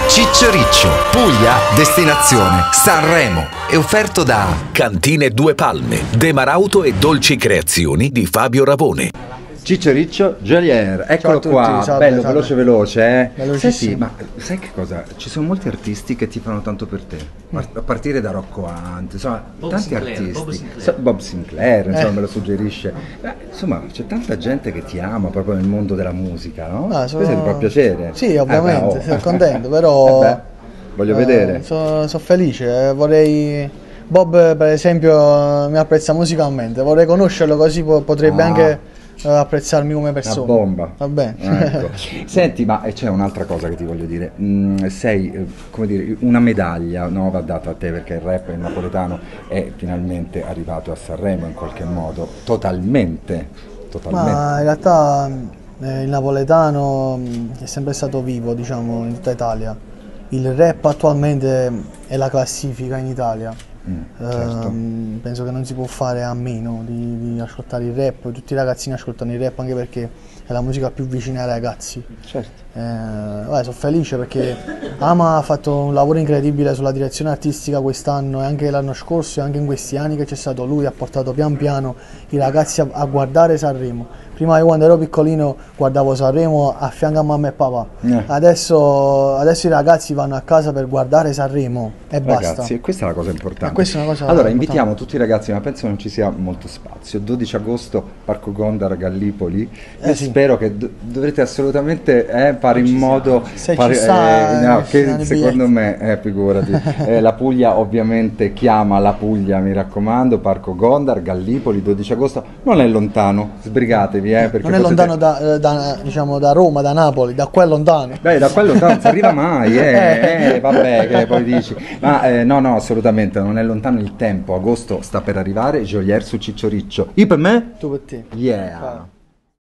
Ciccio Riccio, Puglia, destinazione Sanremo. È offerto da Cantine Due Palme, De Marauto e Dolci Creazioni di Fabio Ravone. Ciccio Riccio, Jolier, eccolo qua, salve, bello, salve. veloce, eh? Velocissimo. Senti, ma sai che cosa? Ci sono molti artisti che ti fanno tanto per te, a partire da Rocco Hunt, insomma, tanti artisti, Bob Sinclair, insomma, me lo suggerisce. Insomma, c'è tanta gente che ti ama proprio nel mondo della musica, no? Questo ti fa piacere? Sì, ovviamente, beh, sono contento, però... voglio vedere. Sono felice, vorrei... Bob, per esempio, mi apprezza musicalmente, vorrei conoscerlo così potrebbe anche... apprezzarmi come persona. Una bomba. Va bene. Ecco. Senti, ma c'è un'altra cosa che ti voglio dire. Sei, come dire, una medaglia, no, va data a te perché il rap il napoletano è finalmente arrivato a Sanremo in qualche modo, totalmente. Ma in realtà il napoletano è sempre stato vivo, diciamo, in tutta Italia. Il rap attualmente è la classifica in Italia. Certo. Penso che non si può fare a meno di ascoltare il rap, tutti i ragazzini ascoltano il rap anche perché è la musica più vicina ai ragazzi. Certo. Sono felice perché Ama ha fatto un lavoro incredibile sulla direzione artistica quest'anno e anche l'anno scorso e anche in questi anni che c'è stato lui, ha portato pian piano i ragazzi a guardare Sanremo. Prima io quando ero piccolino guardavo Sanremo a fianco a mamma e papà, adesso i ragazzi vanno a casa per guardare Sanremo e basta. Ragazzi, e questa è la cosa importante. Questa è una cosa allora, importante. invitiamo tutti i ragazzi, ma penso non ci sia molto spazio. 12 agosto, Parco Gondar, Gallipoli. Io spero che dovrete assolutamente fare in modo che secondo me, figurati, la Puglia ovviamente chiama la Puglia, mi raccomando, Parco Gondar, Gallipoli, 12 agosto, non è lontano, sbrigatevi. Perché non è lontano diciamo, da Roma, da Napoli, da qua è lontano. Beh, da qua è lontano, non si arriva mai, vabbè, che poi dici. Ma no, assolutamente, non è lontano il tempo. Agosto sta per arrivare, Jolier su Ciccio Riccio. Io per me? Tu per te. Yeah.